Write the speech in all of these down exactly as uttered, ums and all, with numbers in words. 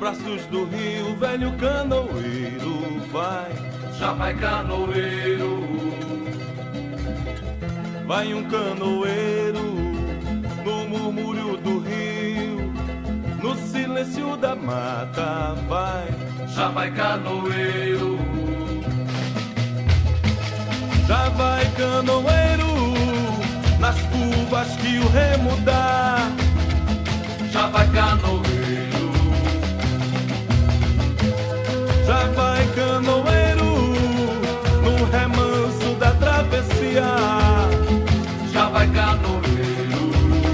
braços do rio, velho canoeiro vai. Já vai canoeiro, vai um canoeiro no murmúrio do rio, no silêncio da mata vai. já vai canoeiro, Já vai canoeiro nas curvas que o remo dá. já vai canoeiro, Já vai canoeiro no remanso da travessia. já vai canoeiro,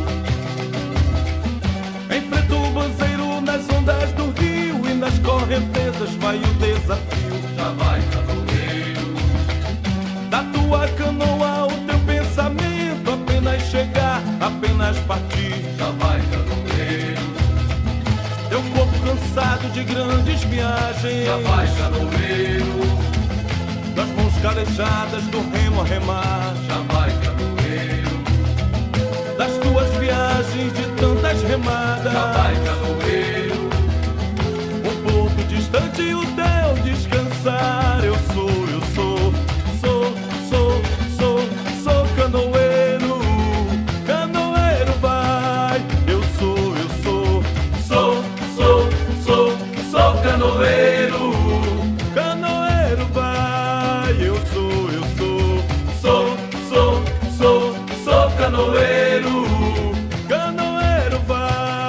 Enfrenta o banzeiro nas ondas do rio e nas correntezas vai o desafio. já vai canoeiro, Da tua canoa o teu pensamento apenas chegar, apenas partir. já vai canoeiro, Teu corpo cansado de grandes viagens, já vai canoeiro, das mãos calejadas do remo a remar. já vai canoeiro, Das tuas viagens de tantas remadas, já vai canoeiro, um porto distante e o teu descansar. Eu sou, eu sou, sou, sou, sou, sou canoeiro, canoeiro vai. Eu sou, eu sou, sou, sou, sou, sou canoeiro, canoeiro vai. Eu sou, eu sou, sou, sou, sou, sou canoeiro, canoeiro vai.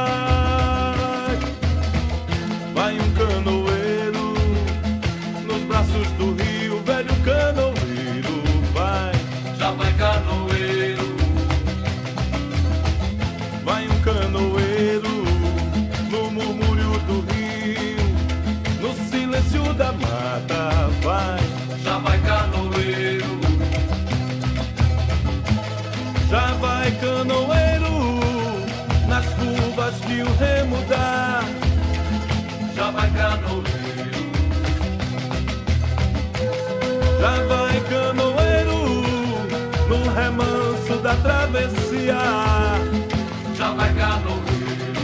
Vai um canoeiro nos braços do rio, velho canoeiro vai. já vai canoeiro, Vai um canoeiro no murmúrio do rio, no silêncio da mata vai. já vai canoeiro, Já vai canoeiro nas curvas que o remo dá. já vai canoeiro, Já vai canoeiro no remanso da travessia. já vai canoeiro,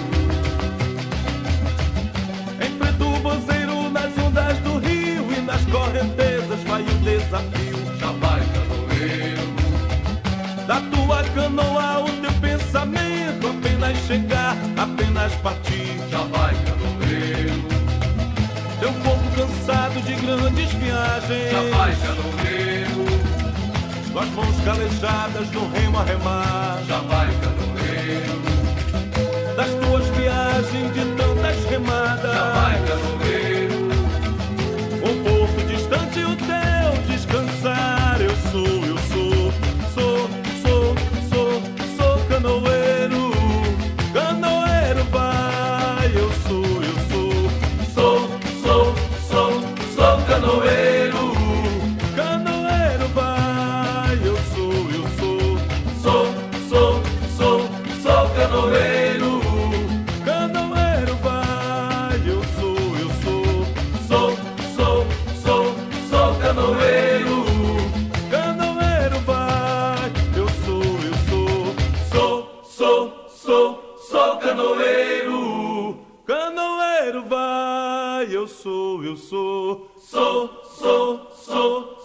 Enfrenta o banzeiro nas ondas do rio e nas correntezas vai o desafio. já vai canoeiro, Da tua canoa o teu pensamento apenas chegar, apenas partir. já vai canoeiro, Teu corpo cansado de grandes viagens, já vai canoeiro, tuas mãos calejadas no remo a remar. já vai canoeiro, Das tuas viagens de tantas remadas, já vai canoeiro, um porto distante o teu descansar. Eu sou, eu sou, sou, sou, sou, sou canoeiro, canoeiro vai. Eu sou, eu sou, sou, sou, sou, sou canoeiro, canoeiro vai. Eu sou, eu sou, sou, sou, sou, sou canoeiro, canoeiro vai. Eu sou, eu sou, sou, sou, sou, sou canoeiro, canoeiro vai. Eu sou, eu sou, sou, sou, sou, sou canoeiro, canoeiro vai. Eu sou, eu sou, sou, sou, sou,